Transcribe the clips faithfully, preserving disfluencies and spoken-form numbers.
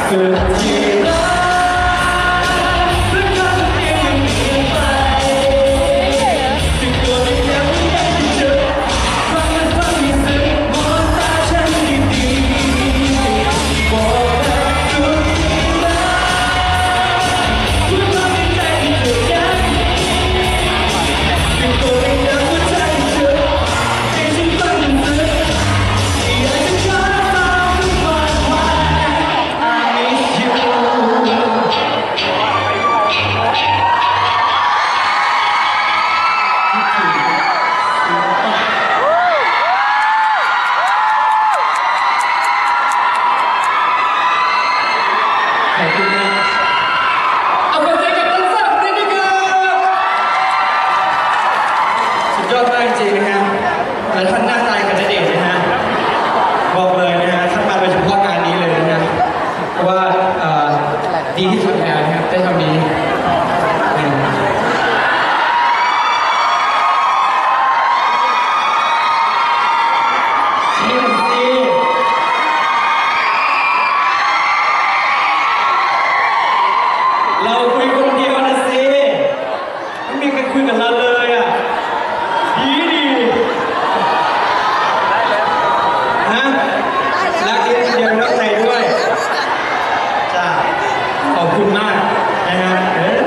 คือที่ยอดมากจริงนะฮะแต่ท่านหน้าตายกันจะเด็กนะฮะบอกเลยนะฮะท่านมาโดยเฉพาะงานนี้เลยนะฮะเพราะว่าดีที่สุดแล้วนะครับได้เท่านี้เราคุยคนเดียวนะสิไม่มีใครคุยกับเราเลยอ่ะดีดีฮะรักเดียวเดียวรักใจด้วยจ้าขอบคุณมากนะฮะเออ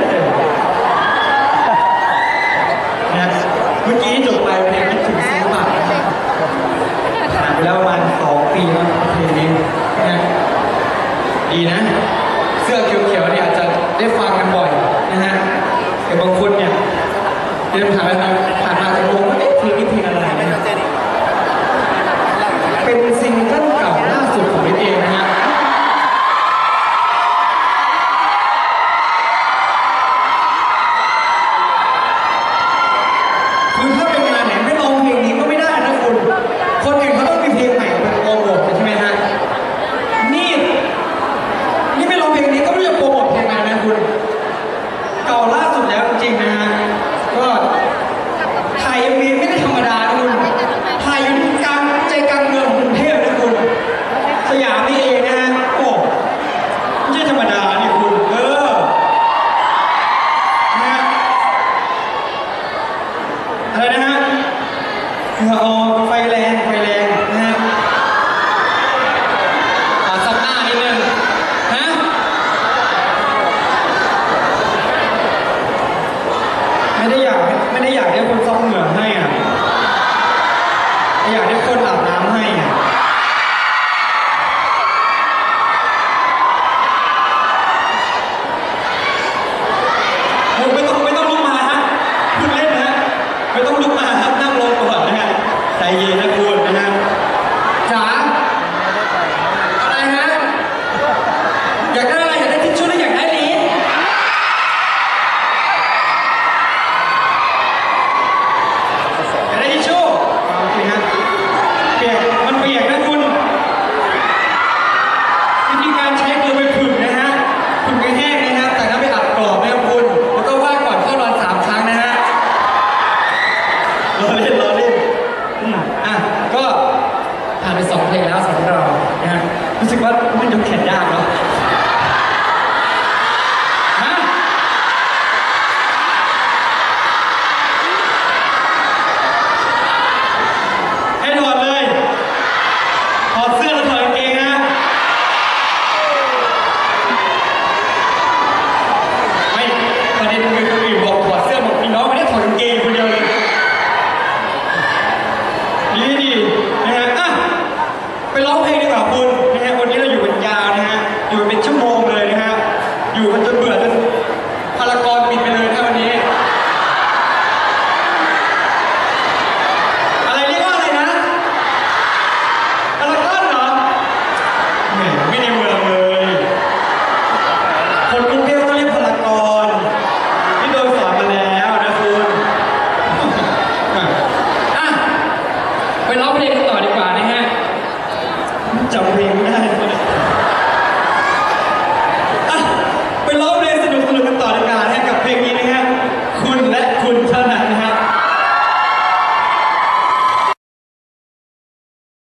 นะเมื่อกี้จบไปเพลงไม่ถึงสิบบาทนะครับผ่านไปแล้วประมาณสองปีแล้วเพลงนี้นะดีนะเสื้อเขียวๆเนี่ยอาจจะได้ฟังกันบ่อยนะฮะแต่บางคนเนี่ยเดินผ่านมาผ่านมาจะงงว่าเอ๊ะเพลงนี้เพลงอะไรนะเป็นซิงเกิลเก่าล่าสุดของลิเองนะฮะคือถ้าเป็นงานไหนไม่ร้องเพลงนี้ก็ไม่ได้นะคุณคนอื่นเขาต้องมีเพลงใหม่เป็นโปรโมทใช่ไหมฮะนี่นี่ไม่ร้องเพลงนี้ก็ไม่รู้จะโปรโมทเพลงอะไรนะคุณเก่าล่าสุดแล้วจริงๆนะฮะก็ถ่ายเอ็มวีไม่ได้ธรรมดาคุณถ่ายอยู่กลางใจกลางเมืองกรุงเทพนะคุณสยามนี่เองนะฮะโอ้ไม่ใช่ธรรมดา